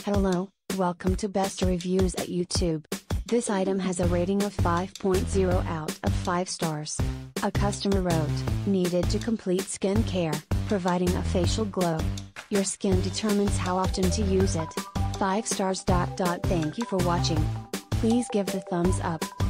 Hello, welcome to Best Reviews at YouTube. This item has a rating of 5.0 out of 5 stars. A customer wrote, needed to complete skin care, providing a facial glow. Your skin determines how often to use it. 5 stars. Thank you for watching. Please give the thumbs up.